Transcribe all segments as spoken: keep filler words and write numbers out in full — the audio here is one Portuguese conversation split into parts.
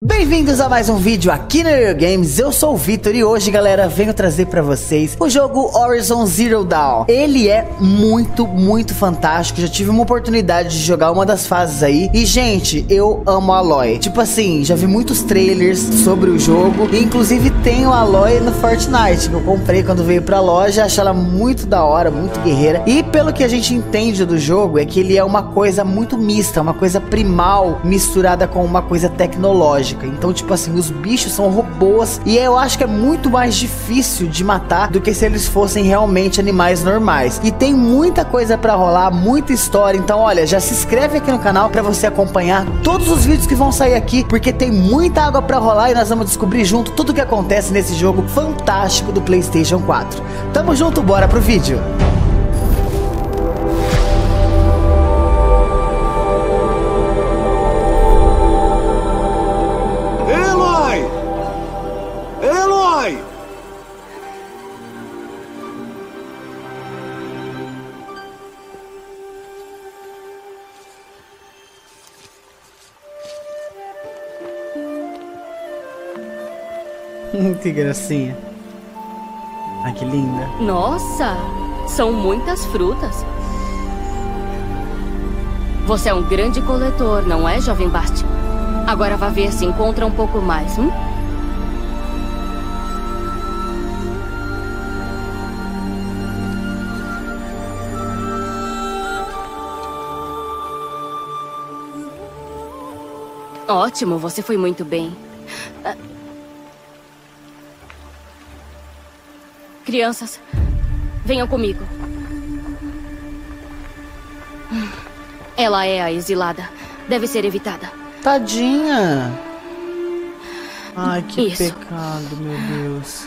Bem-vindos a mais um vídeo aqui no Yoyo Games. Eu sou o Vitor e hoje, galera, venho trazer pra vocês o jogo Horizon Zero Dawn. Ele é muito, muito fantástico. Já tive uma oportunidade de jogar uma das fases aí. E, gente, eu amo a Aloy. Tipo assim, já vi muitos trailers sobre o jogo. E, inclusive, tenho a Aloy no Fortnite, que eu comprei quando veio pra loja. Acho ela muito da hora, muito guerreira. E, pelo que a gente entende do jogo, é que ele é uma coisa muito mista, uma coisa primal misturada com uma coisa tecnológica. Então, tipo assim, os bichos são robôs e eu acho que é muito mais difícil de matar do que se eles fossem realmente animais normais. E tem muita coisa pra rolar, muita história. Então, olha, já se inscreve aqui no canal pra você acompanhar todos os vídeos que vão sair aqui, porque tem muita água pra rolar e nós vamos descobrir junto tudo o que acontece nesse jogo fantástico do PlayStation quatro. Tamo junto, bora pro vídeo! Que gracinha. Ai, que linda. Nossa, são muitas frutas. Você é um grande coletor, não é, jovem Bart? Agora vá ver se encontra um pouco mais, hum? Ótimo, você foi muito bem. Ah. Crianças, venham comigo. Ela é a exilada. Deve ser evitada. Tadinha. Ai, que Isso. pecado, meu Deus.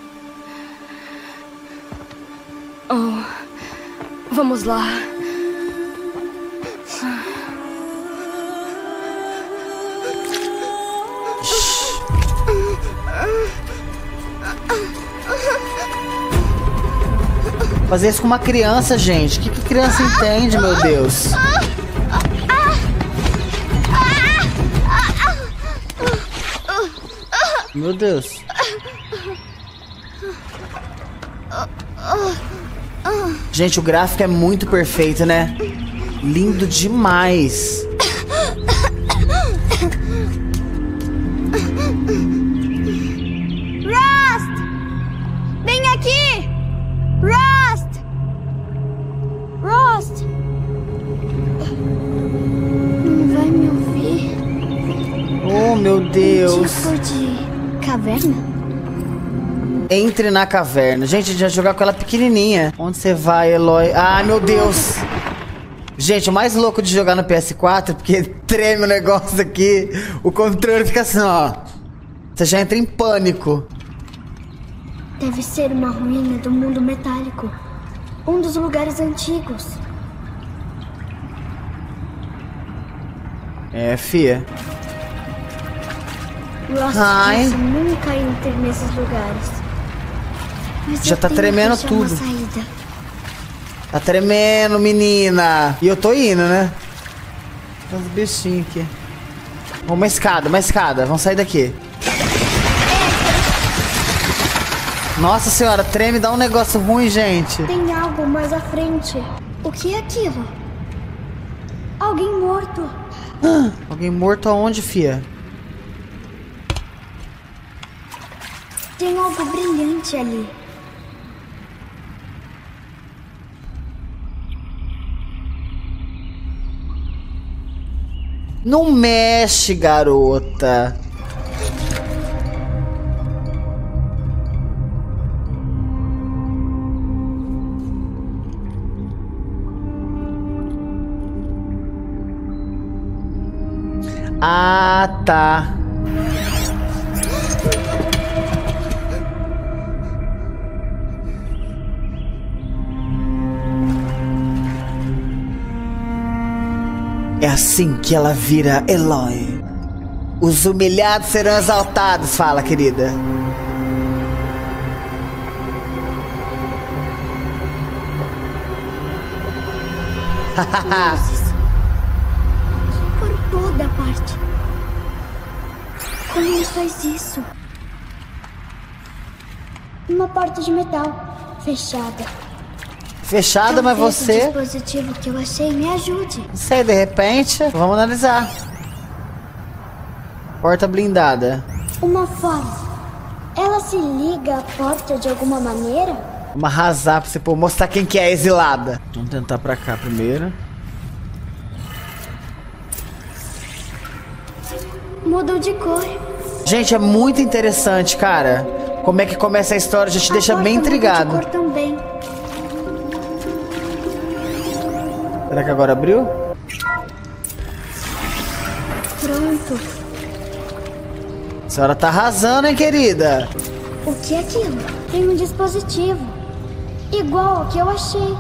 Oh, vamos lá. Fazer isso com uma criança, gente. O que, que criança entende, meu Deus? Meu Deus. Gente, o gráfico é muito perfeito, né? Lindo demais. Rust! Vem aqui! Rust! Rust! Não vai me ouvir? Oh, meu Deus. Tipo de caverna? Entre na caverna. Gente, a gente vai jogar com ela pequenininha. Onde você vai, Eloy? Ai, meu Deus. Gente, o mais louco de jogar no P S quatro, porque treme o negócio aqui. O controle fica assim, ó. Você já entra em pânico. Deve ser uma ruína do mundo metálico. Um dos lugares antigos. É, fia. Rust Ai. disse nunca entre nesses lugares. Mas Já eu tá tenho tremendo que achar uma tudo. saída. Tá tremendo, menina. E eu tô indo, né? Tem uns bichinhos aqui. Uma escada, uma escada. Vamos sair daqui. Nossa senhora, treme, dá um negócio ruim, gente. Tem algo mais à frente. O que é aquilo? Alguém morto. Ah, alguém morto aonde, fia? Tem algo brilhante ali. Não mexe, garota. Ah, tá. É assim que ela vira Eloy. Os humilhados serão exaltados, fala, querida. Luzes. Por toda parte. Como ele faz isso? Uma porta de metal, fechada. Fechada, mas Talvez você... o dispositivo que eu achei me ajude. Não sei, de repente... Vamos analisar. Porta blindada. Uma forma. Ela se liga à porta de alguma maneira? Vamos arrasar pra você pô, mostrar quem que é a exilada. Vamos tentar pra cá primeiro. Mudou de cor. Gente, é muito interessante, cara. Como é que começa a história, já te A deixa porta bem muda intrigado. de cor também. Será que agora abriu? Pronto. A senhora tá arrasando, hein, querida? O que é aquilo? Tem um dispositivo. Igual ao que eu achei.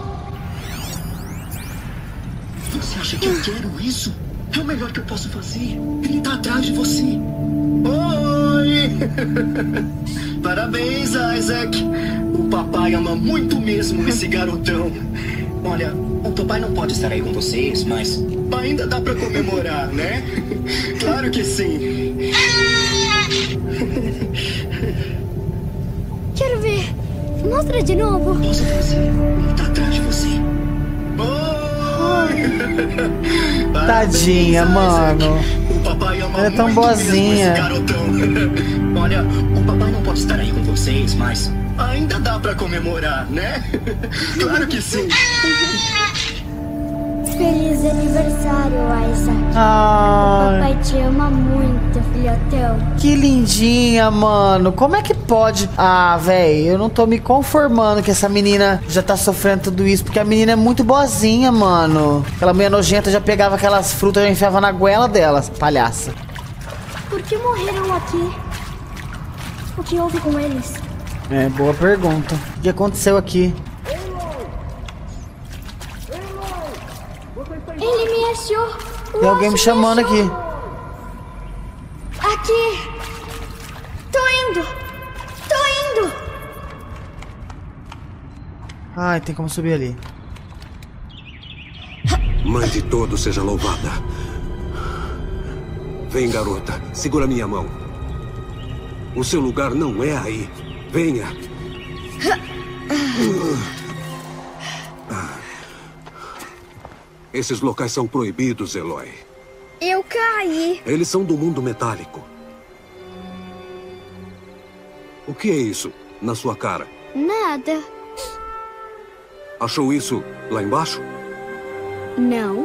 Você acha que eu quero isso? É o melhor que eu posso fazer. Ele tá atrás de você. Oi! Parabéns, Isaac. O papai ama muito mesmo esse garotão. Olha, o papai não pode estar aí com vocês, mas ainda dá pra comemorar, né? Claro que sim. Quero ver. Mostra de novo. Posso fazer? Ele tá atrás de você. Oi! Tadinha, mano. O papai ama Ela é tão muito boazinha. mesmo esse garotão. Olha, o papai não pode estar aí com vocês, mas ainda dá pra comemorar, né? Claro que sim. Feliz aniversário, Isaac. Ai, Papai te ama muito, filhotão. que lindinha, mano. Como é que pode? Ah, velho, eu não tô me conformando que essa menina já tá sofrendo tudo isso, porque a menina é muito boazinha, mano. Aquela mulher nojenta já pegava aquelas frutas e já enfiava na goela delas, palhaça. Por que morreram aqui? O que houve com eles? É, boa pergunta. O que aconteceu aqui? Ele me achou. Tem alguém me chamando aqui. Aqui. Tô indo. Tô indo. Ai, tem como subir ali. Mãe de todos seja louvada. Vem, garota. Segura minha mão. O seu lugar não é aí. Venha. Esses locais são proibidos, Eloy. Eu caí. Eles são do mundo metálico. O que é isso na sua cara? Nada. Achou isso lá embaixo? Não.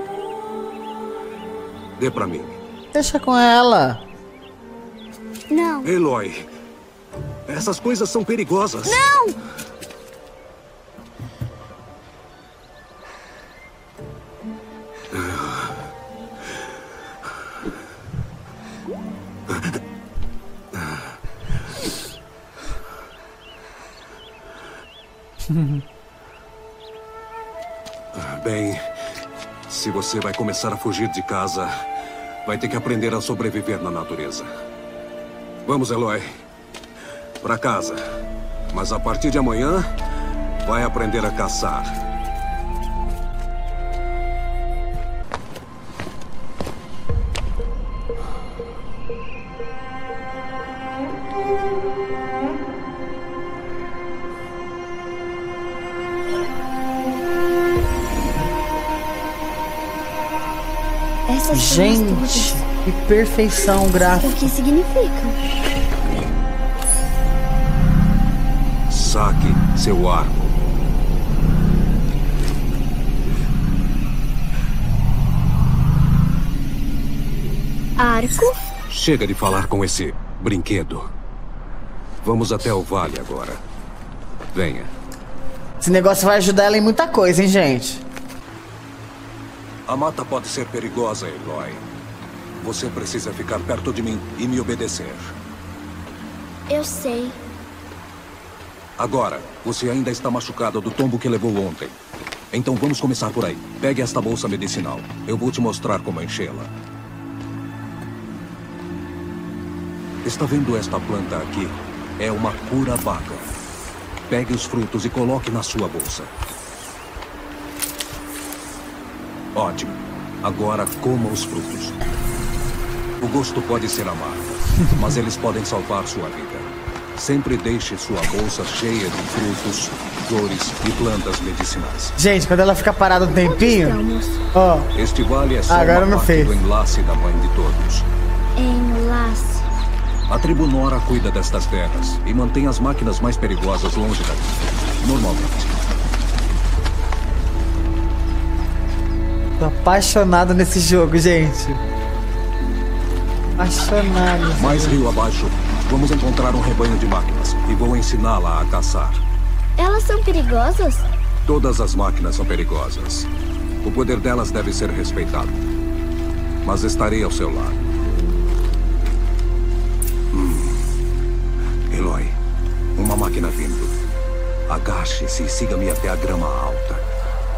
Dê pra mim. Deixa com ela. Não. Eloy, essas coisas são perigosas. Não! Bem, se você vai começar a fugir de casa, vai ter que aprender a sobreviver na natureza. Vamos, Eloy. Pra casa. Mas a partir de amanhã, vai aprender a caçar. Essas Gente, coisas que perfeição todas, gráfica. o que significam? Saque seu arco. Arco? Chega de falar com esse brinquedo. Vamos até o vale agora. Venha. Esse negócio vai ajudar ela em muita coisa, hein, gente? A mata pode ser perigosa, Eloy. Você precisa ficar perto de mim e me obedecer. Eu sei. Agora, você ainda está machucada do tombo que levou ontem. Então vamos começar por aí. Pegue esta bolsa medicinal. Eu vou te mostrar como enchê-la. Está vendo esta planta aqui? É uma cura vaga. Pegue os frutos e coloque na sua bolsa. Ótimo. Agora coma os frutos. O gosto pode ser amargo, mas eles podem salvar sua vida. Sempre deixe sua bolsa cheia de frutos, flores e plantas medicinais. Gente, quando ela fica parada um tempinho... Ó. Este vale é só Agora uma não parte fez. do enlace da mãe de todos. Enlace. A tribo Nora cuida destas terras e mantém as máquinas mais perigosas longe daqui. Normalmente. Tô apaixonado nesse jogo, gente. Apaixonado. Mais rio abaixo, vamos encontrar um rebanho de máquinas e vou ensiná-la a caçar. Elas são perigosas? Todas as máquinas são perigosas. O poder delas deve ser respeitado. Mas estarei ao seu lado. Hum. Eloy, uma máquina vindo. Agache-se e siga-me até a grama alta.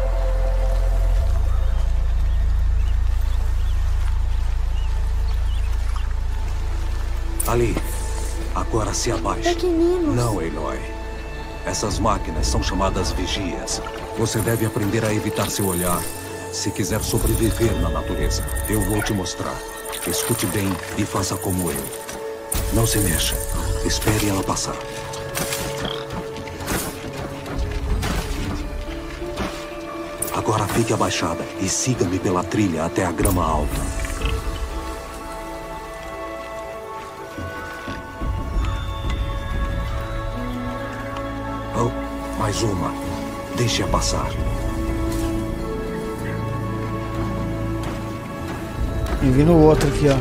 Ali. Agora se abaixe. Pequeninos. Não, Eloy. Essas máquinas são chamadas vigias. Você deve aprender a evitar seu olhar se quiser sobreviver na natureza. Eu vou te mostrar. Escute bem e faça como eu. Não se mexa. Espere ela passar. Agora fique abaixada e siga-me pela trilha até a grama alta. Oh, mais uma. Deixe-a passar. E vindo o outro aqui, ó.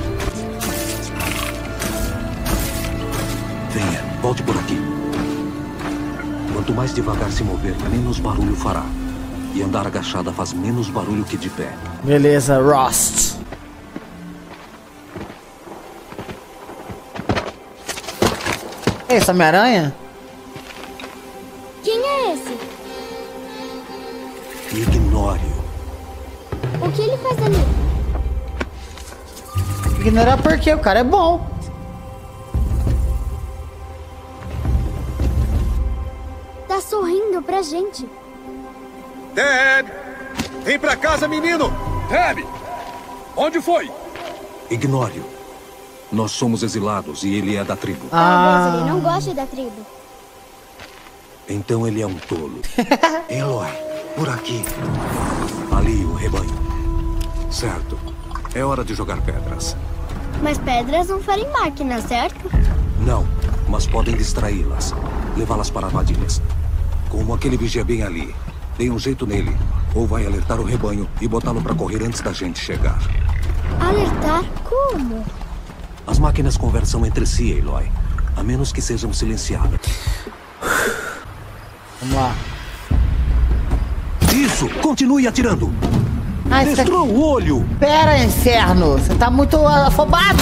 Venha, volte por aqui. Quanto mais devagar se mover, menos barulho fará. E andar agachada faz menos barulho que de pé. Beleza, Rust. Esse Homem-Aranha? Quem é esse? Ignore-o. O que ele faz ali? Ignorar porque o cara é bom. Tá sorrindo pra gente. Deb! Vem pra casa, menino! Deb! Onde foi? Ignore-o. Nós somos exilados e ele é da tribo. Talvez Ah, ele não goste da tribo. Então ele é um tolo. Eloy, por aqui. Ali, o rebanho. Certo. É hora de jogar pedras. Mas pedras não ferem máquinas, certo? Não, mas podem distraí-las. Levá-las para armadilhas. Como aquele vigia bem ali. Dê um jeito nele. Ou vai alertar o rebanho e botá-lo para correr antes da gente chegar. Alertar? Como? As máquinas conversam entre si, Eloy. A menos que sejam silenciadas. vamos lá. Isso! Continue atirando! Ah, esse Destrua o olho! Pera, inferno! Você tá muito afobado!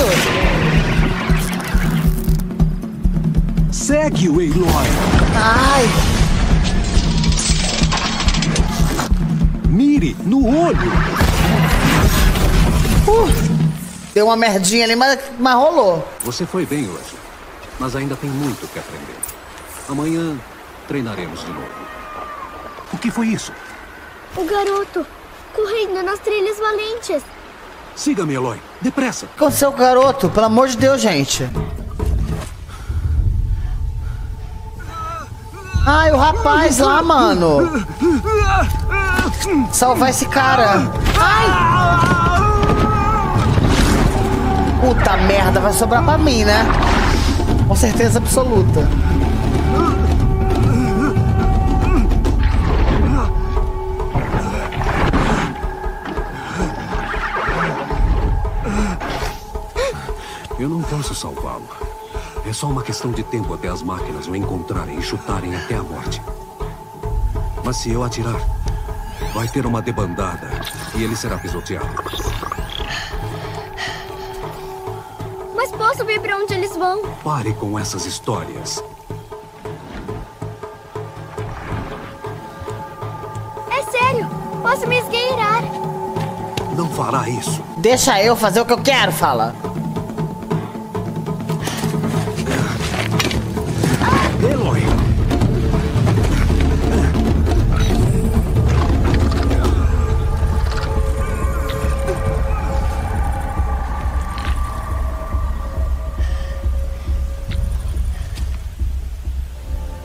Segue-o, Eloy! Ai! Mire no olho! Uh, deu uma merdinha ali, mas, mas rolou. Você foi bem hoje, mas ainda tem muito que aprender. Amanhã treinaremos de novo. O que foi isso? O garoto, correndo nas trilhas valentes. Siga-me, Eloy. Depressa. O que aconteceu com o garoto? Pelo amor de Deus, gente. Ai, o rapaz lá, mano. Salvar esse cara. Ai! Puta merda, vai sobrar pra mim, né? Com certeza absoluta. Eu não posso salvá-lo. É só uma questão de tempo até as máquinas o encontrarem e chutarem até a morte. Mas se eu atirar, vai ter uma debandada e ele será pisoteado. Mas posso ver pra onde eles vão? Pare com essas histórias. É sério, posso me esgueirar. Não fará isso. Deixa eu fazer o que eu quero, fala. Eloy!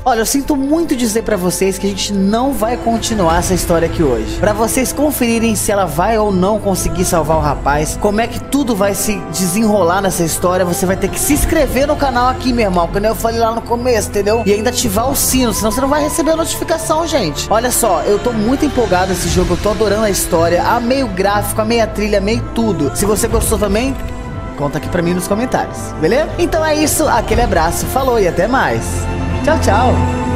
Olha, eu sinto muito dizer pra vocês que a gente não vai continuar essa história aqui hoje. Pra vocês conferirem se ela vai ou não conseguir salvar o rapaz, como é que tudo vai se desenrolar nessa história, você vai ter que se inscrever no canal aqui, meu irmão, como eu falei lá no começo, entendeu? E ainda ativar o sino, senão você não vai receber a notificação, gente. Olha só, eu tô muito empolgado nesse jogo, eu tô adorando a história, amei o gráfico, amei a trilha, amei tudo. Se você gostou também, conta aqui pra mim nos comentários, beleza? Então é isso, aquele abraço, falou e até mais. Tchau, tchau.